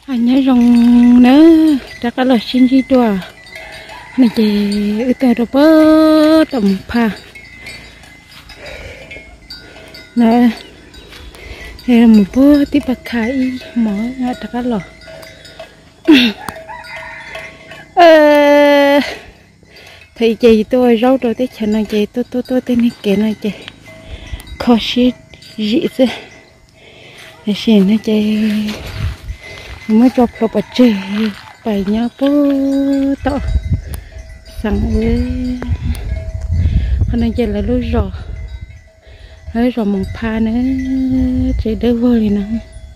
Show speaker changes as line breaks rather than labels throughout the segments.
anh nhớ rong nữa đã có là xin gì đùa này chị ở tại đó bơ tầm pha nè đây là một bơ tí bạc khai mỏ đã có lò thì chị tôi rau rồi tới chợ này chị tôi tên này kể này chị khó xí dị thế để xem này chị mới chọc lộc ở chị phải nhau bố to sẵn với hôm nay chị là lối rồi mong pha nữa chị đỡ vô liền nè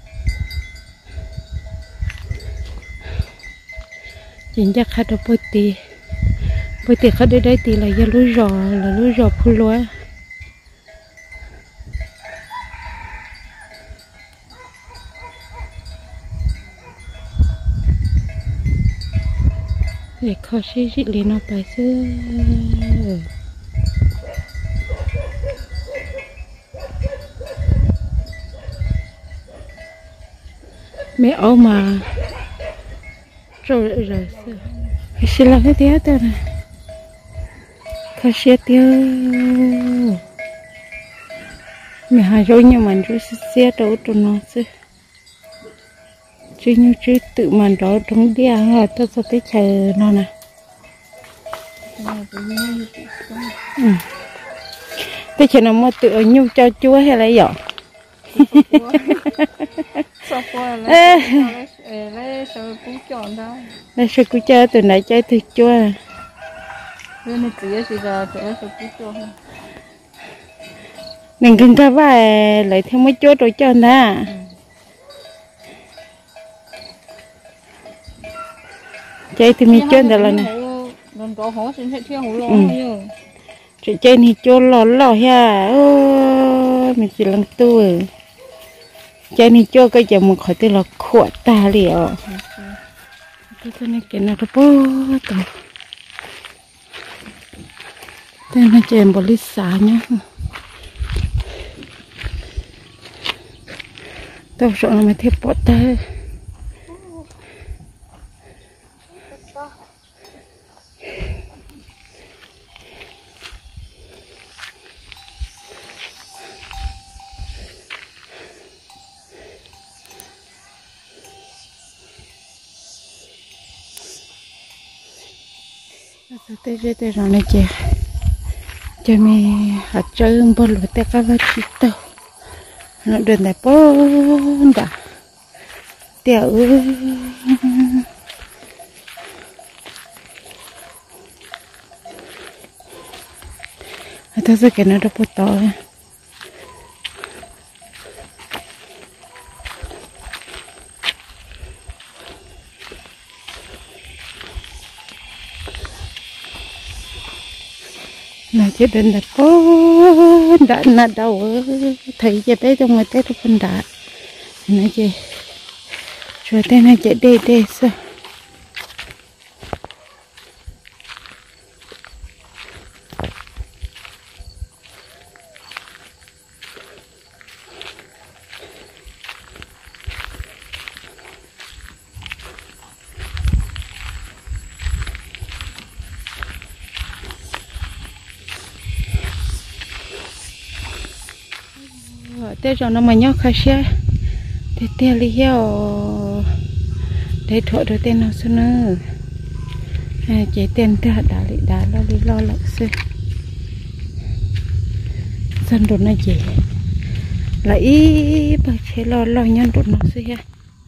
chị chắc khá được bôi tì khá đến đây tì là do lối rò phun lúa để khó xí dị liền nó phải xưa mẹ ô mà rồi xưa xin làm cái tía tao nè khó xí tiêu mẹ hai rồi nhưng mà rồi xí đâu tụi nó xưa chứ như chứ tự mình đó đúng đi à tôi sẽ tới chờ nó nè tới chờ nó mua tự nhu cho chúa hay là dọn lấy sợi củ chơi từ nãy chơi thịt chúa mình cần cả vài lấy thêm mấy chỗ rồi cho nè chơi thì mình chơi được là nè chị chơi thì chơi lò ha mình chỉ làm tôi chơi thì chơi cái giờ mình khỏi tên là khổ ta liệu tôi này cái nào đó bố tao tên là chơi một lít xả nhá tao sợ là mày thiệt bỏ tay tê rồi này chị cho mình hạt chơi bơ lụa tê cá vắt chít tàu nó đơn này bún đã tiểu tôi sẽ cái nó đã bớt to này chứ đừng đặt bố đã là đâu thấy giờ bé trong người tết phân đã này chị rồi tên này chạy đê sao thế rồi nó mà nhóc khai xe thế tiền li heo để thổi rồi tên nào xưa nữa chỉ tiền thế đã lo lợn xưa dân đồn này chỉ là ý bà chế lo nhân đồn nó xưa ha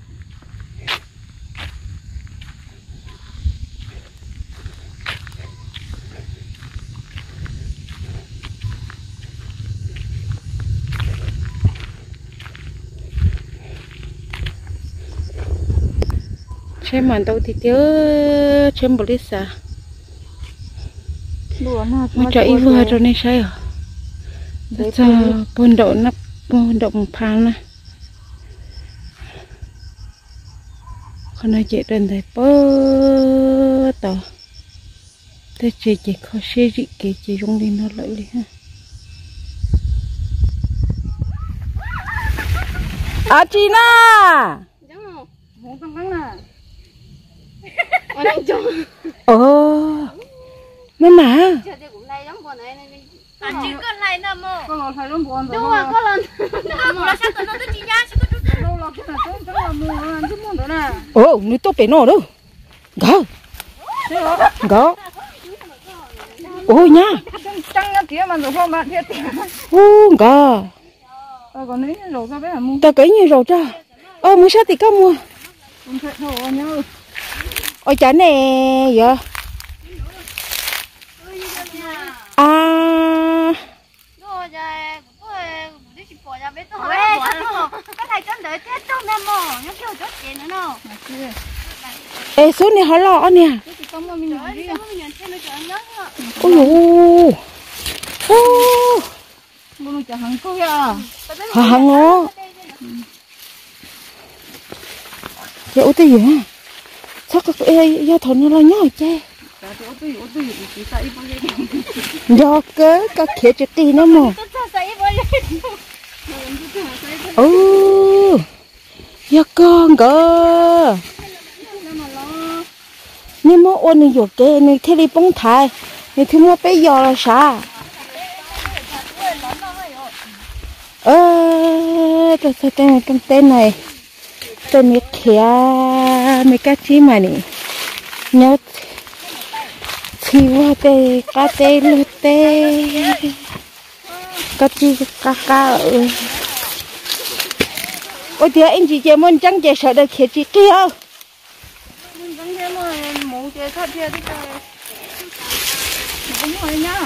xem mà đâu thì thiếu xem một lít xả mà chạy vừa rồi này sao sao bồn đậu nắp bồn đậu phàn nè con nói chuyện đơn này bơ tỏ thế chị khó xê dị kì chị dùng đi nó lợi đi ha à chị na Mà mà
chỉ có này nè mồ.
Có lần thầy lắm buồn rồi.
Đúng rồi, có lần. Mồ là sao tụi nó tới chị nha, sao tụi nó.
Đâu là cái này chắc là mua ăn chút món đó nè.
nó tốt bé nó đâu. Gỡ. Gỡ. Nha.
Trăng nó kia mà rồi không bạn thiệt.
Gỡ.
Còn nếu rồi sao bé mua.
Ta cấy như rồi cha. Mua sao thì có mua.
Không thể thổ nhau.
Ôi chả nè vậy.
Cái này chân đợi chết trong em mồ, nó kêu chốt chuyện nữa đâu.
Ê số này họ lo nè. Ôi dồi.
Mua chả hàng cô à.
Hàng ngó. Dạ ôi gì hả? Chắc các em do thằng nó lo nhớ che. Do cớ các khía chữ tì nó mồ. Ya con cơ. Nhưng mà ôn này dụ kê này thế đi bông thái. Này thứ mua bây giờ là sao? Tôi sẽ tên trong tên này. Tên này khía mấy cái chi mà nè. Nhớ thì qua tê cá tê lư tê. Cá chi cá ôi thì anh chị chơi muốn trắng chơi sợ được khía chị kia không?
Trắng chơi mà muốn chơi thoát chơi đi chơi. Cũng rồi nhá.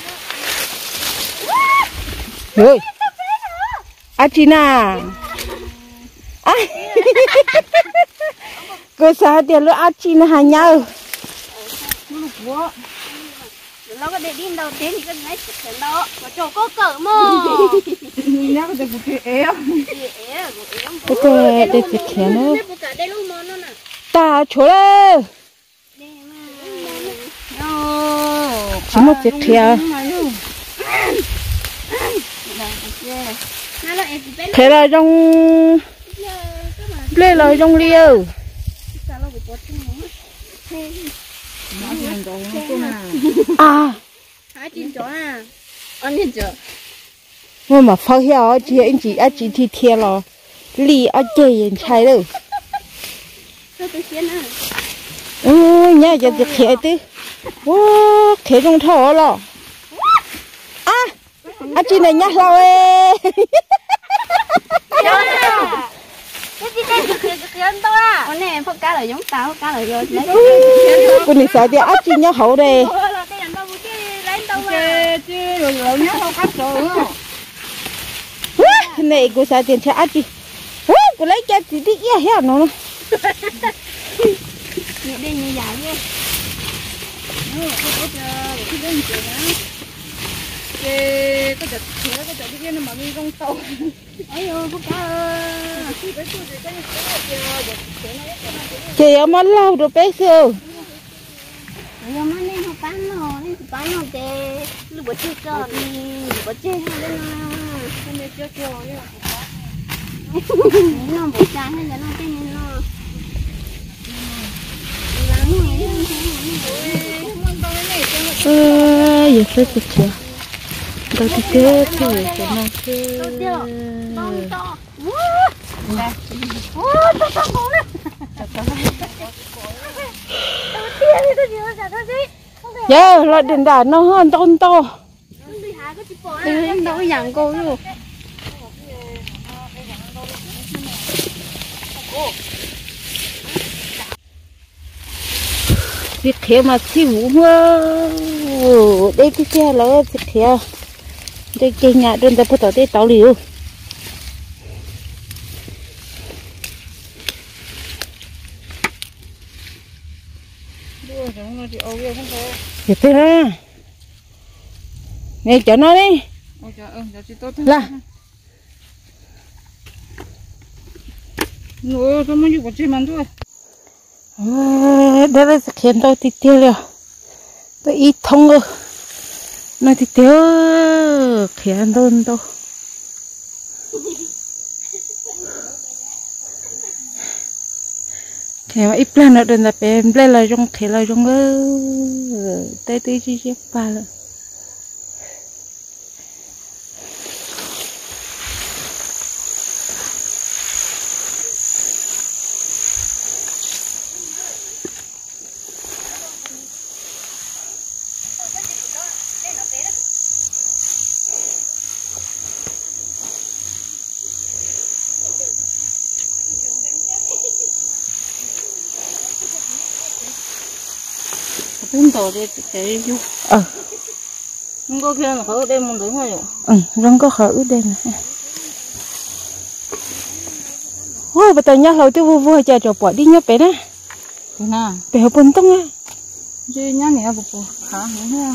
Rồi. Chị nà. Cô sao tiền lúc chị nà hà nhau.
Nó có để đi đầu tiên thì cái này sẽ đó, có chỗ có cỡ mồ.
Nhá có thể một cái éo.
Ok, đây thì khía nữa.
Đây luôn mồ nó nè.
Ta chỗ đây. Chỉ một chiếc khía. Thế là trong lê là trong liêu.
Hả chín chỗ à? Anh nhìn chưa?
Mà phao hiểu chị anh chị thì thiệt rồi. Lì ở chơi yên chạy đâu.
Sao tôi xuyên à?
Nhà giờ thì thiệt chứ. Wow, thiệt trong thổ rồi. Chị này nhắc lâu ê.
Cái gì đây cực hơn tôi à? Con này phốt cá là giống tao, cá là vô lấy.
Con này sợ thì chị nhắc hậu đây.
Cái dành bao cái lấy đâu mà.
Chứ rồi nhá không cắt rồi.
Cái này cô sợ tiền cho chị. Cô lấy cho chị đi heo nó.
Nhẹ đi như vậy chứ.
Cái chợ kia nó mà đi trong tàu.
Ây ơi, phốt cá ơi.
Chị ở mất lâu rồi bé siêu.
Giờ mà nên học bán nó để lúc bữa chơi cho đi bữa chơi hay lên nó nên chơi chơi nó bữa chơi hay là nó chơi nên nó
giờ sẽ được chưa? Đâu thì chết rồi cái này chứ.
Bông to. To to bông đấy.
Dạ, là đền đà nó hơn tôn to.
Đâu có dặn cô luôn.
Việc thế mà xỉu mà. Đây cái xe là việc thế. Đây cái nhà đơn ta bắt đầu đây tao liu. Vậy thế ha. Này cho nó đi. Là.
Rồi tôi muốn chụp chim ăn thôi.
Đây là khen tôi thì tiêu rồi. Tôi ít thông rồi. Nói thì tiêu khen đơn đâu. thế mà ít lần nữa đừng tập em lên là trong thế là trong tây tây chi ba là
không tổ thì cái dụng không có kia là khó đem một thứ mà dụng
rong có khó đây này ôi bây giờ nhá lâu tôi vui vui chờ bỏ đi nhá bé nè
thế nào
bé học bún tông á
chứ nhá này bố khá nữa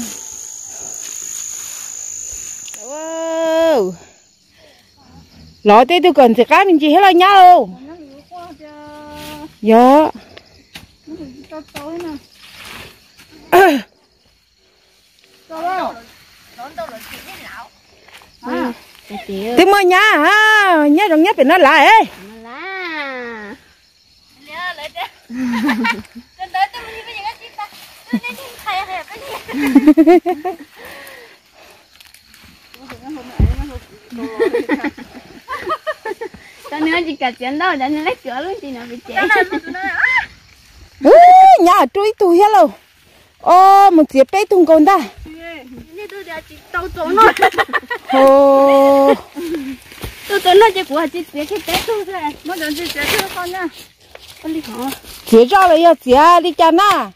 wow lọ tê tôi cần thì cá mình chỉ hết là nhau dạ tí mơ nhá ha nhá rồi nhá phải nó lại ấy
cho nên chỉ cả chén đâu để nên lấy cửa luôn thì nó bị chết
nhà trôi tui hello ô một chiếc bé tung con ta
đi tôi đã chỉ tàu trốn rồi
ô
tôi trốn rồi chỉ của chỉ cái bé tôi thôi mỗi lần chỉ bé tôi con nha con đi hả
chế ra là ya chế đi chăn à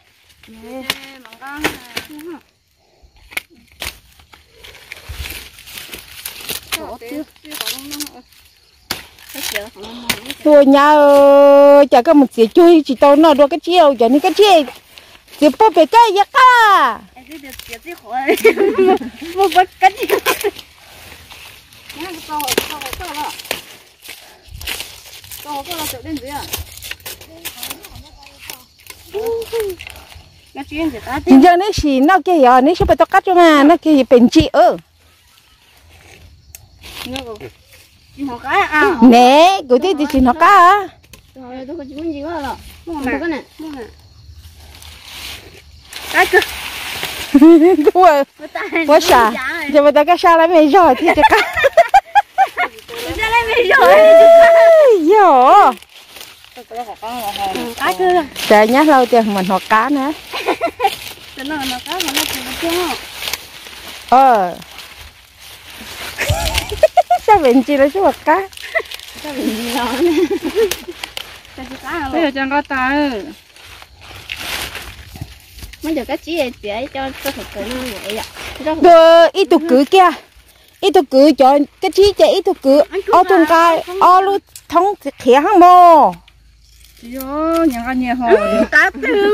tôi nhà chả có một chiếc chui chỉ tao nó đua cái chiều chả nên cái chiều chiếc bò bể cái gì cả
một bát cái gì
chính ra nó xì nó kia giờ nó sẽ phải tao cắt cho mà nó kia bền chị nè cụ tí thì chỉ nó cá à
rồi tôi có chỉ muốn gì quá rồi mua cái này cái cơ
quá xả giờ mà tao cái xa lại mày rồi thì chắc cá
ra đây mày rồi
yo
cái cơ
trời nhá lâu tiền mình học cá nữa
nó cá mà nó chưa
sao bệnh chị lại chú cá
sao bị gì rồi
bây giờ chẳng có ta
bây giờ cái chỉ để cho thực tế nó vậy ạ
đưa ít tụ cử kia ít tụ cử cho cái chi chạy ít tụ cử ở trong cái ở lúc thông thiệt hăng mồ
yo nhà cái nhà hồ
cá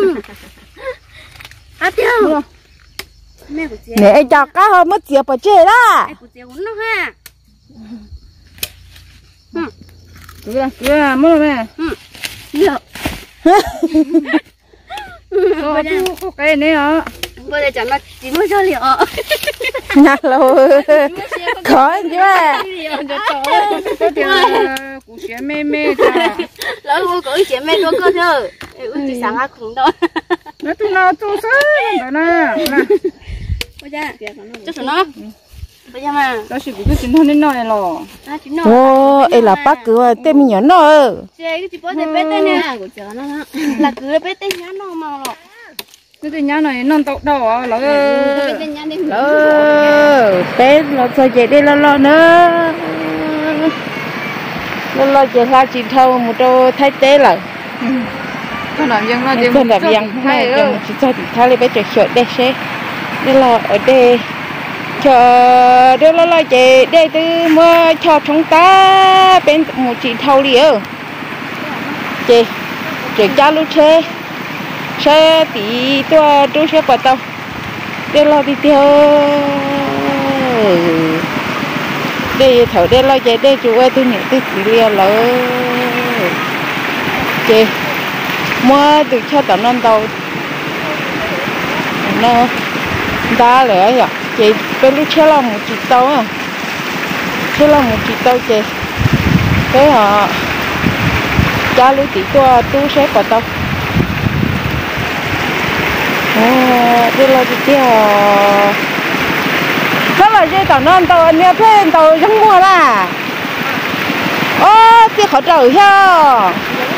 tiêu
nè cho cá hơi mất tiền bỏ chơi đó
của tiêu nó ha
cứ mua mẹ
được
có cái này hả
bây giờ chẳng là chỉ mua cho liệu
nhặt luôn khó chứ mà
có tiền củ sữa mê mê ta
lỡ mua củ sữa mê luôn cơ thôi chỉ sáng ăn cũng đâu
nó tu nào tu sớm đó nè
bây giờ cho số nó bây giờ mà
đó chỉ cái chuyện thôi nên nói lò
ô ấy là bác cứ tên mình nhớ nó
cái chỉ có thể bé tên nè của chờ nó là cứ bé tên nhá nó màu lọ
cái gì nhá này non tàu đâu à lỡ
bé tên nhá đi
bé nó thôi chạy đi lo nữa lo chạy ra chỉ thâu một đôi thay tế là
con làm dân lo
con làm dân hay chỉ cho thì thay bé chạy sợi đây xe đây là ở đây chờ đưa lo chạy đây từ mưa cho chúng ta bên một chỉ thâu đi chị cha lúc xe tí tua chú xe quả tàu đây lo đi tiêu đây thở đây lo chạy đây chú ơi tôi nhận tôi chỉ lia lỡ chị mua từ cho tàu non tàu nó đá lẻ vậy chị bên lúc xe là một chỉ tàu à xe là một chỉ tàu chị thế họ cha lưu tí tua tu sẽ có tao đây là cái kia sao là dây tàu non tàu anh em thấy tàu giống mua là cái khó trời ha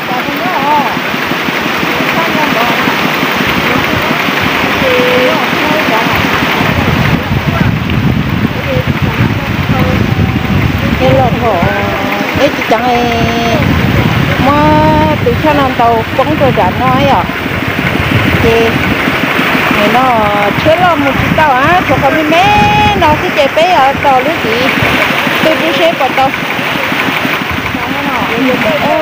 cái là thổ ấy chỉ chẳng ai mà từ khi nào tàu cũng tôi đã nói à thì nó chưa lo một chút tàu á cho con mấy nó cái chạy bé ở tàu lúc gì tôi cũng sẽ vào tàu nên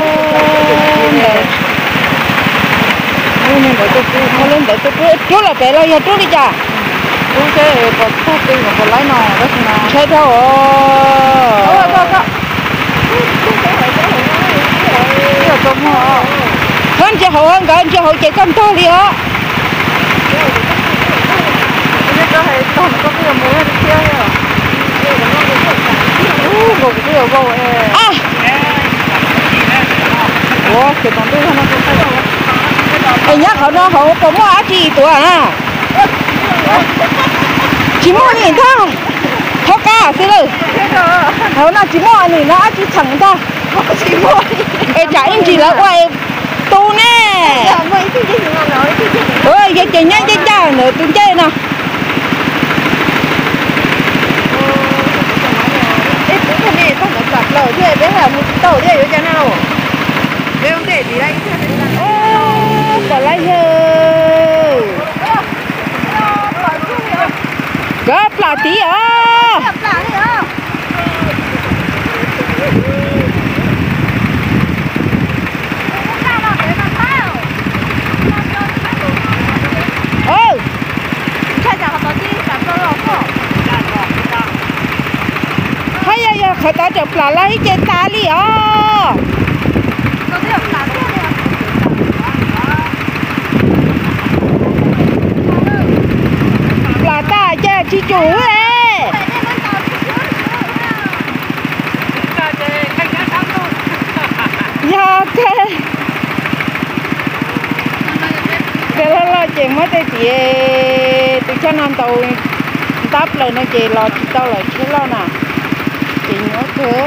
để tôi không lên để tôi chú là bé lo giờ chú đi chả chú cái còn thu tiền còn lấy nó đó mà chơi thôi hơn chị hậu hơn cả anh chị hậu chạy công to đi á cái này còn có cái mới hay kia à một cái điều vô à ủa cái con đứa nó không thấy đâu nhắc họ nó họ có mua á chị tuổi à chỉ mua nhìn thôi thôi cả xí rồi họ nó chỉ mua nhìn nó chỉ chẳng ta chỉ mua cái trả anh chỉ là quay tu nè ơi cái chuyện nhá cái cha nữa tôi chơi nè cái này không có sập lở thế bé là một tàu thế ở trên nào bé không để gì đây bỏ lại giờ gấp là tí khởi ta chụp là lấy trên ta đi là ta chơi chị chủ ấy dạ cái là chuyện mới đây chị từ cho nên tàu đáp lời nó chị lo chị tao lại chứ lo nè chị nhớ thế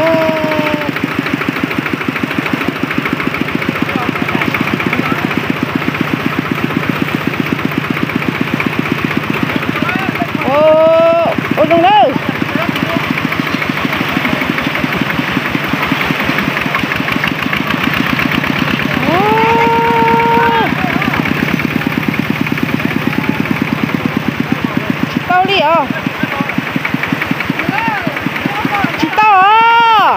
ô đừng đâu tao đi à chị tao à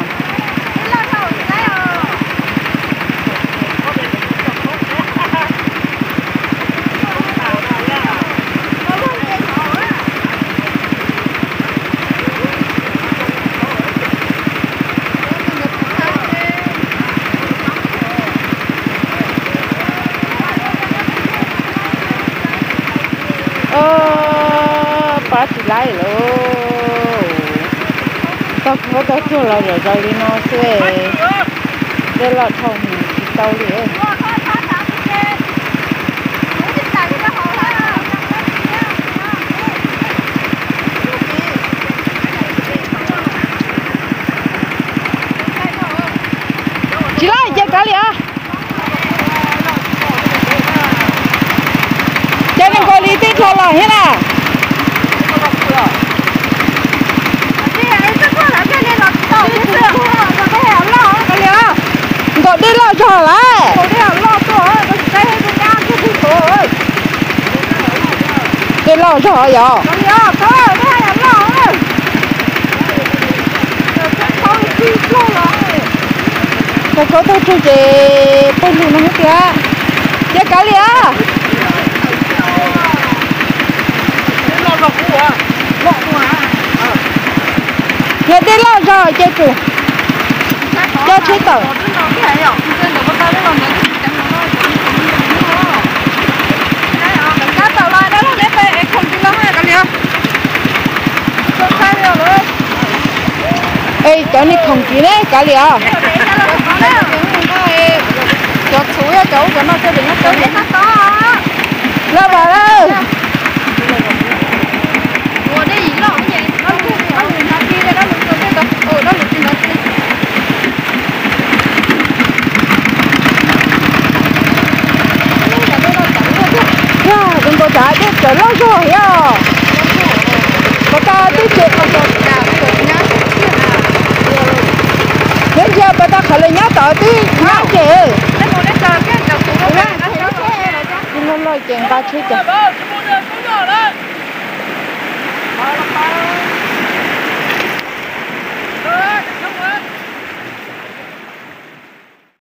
bà chỉ lại luôn tao chưa là rồi đi nó sẽ đây là thằng tao đi chỉ lại chơi cái gì à chơi nên coi đi tít thôi là hết à gọi đi lo cho lại đi lo cho họ giờ có tôi chơi về bên luôn nó hết kìa chơi cái gì á nhà đi lo cho chơi cùng cho chế tờ ê cho nên không chỉ đấy cả liền giờ lâu rồi à có ta tới chuyện mà hiện giờ bà ta khởi lên nhá tỏ tí nhá chị nó lôi chuyện ba chứ chị